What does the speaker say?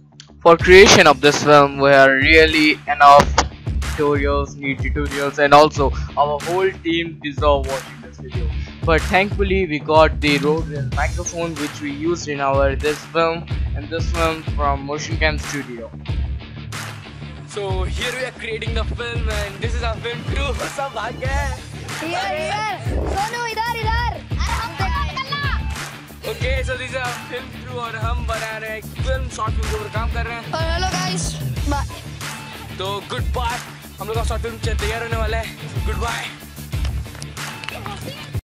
For creation of this film, we are really enough tutorials, and also our whole team deserve watching this video. But thankfully, we got the Rode Real microphone which we used in our this film from Motion Cam Studio. So here we are creating the film, and this is our film crew. सब भाग गए. Here. Sonu इधर. Okay, so this is our film crew और हम बना रहे हैं film short film के ऊपर काम कर रहे हैं. और हेलो गाइस. बाय. तो गुड बाय. हम लोग का शॉर्ट फिल्म तैयार होने वाला है. Good bye.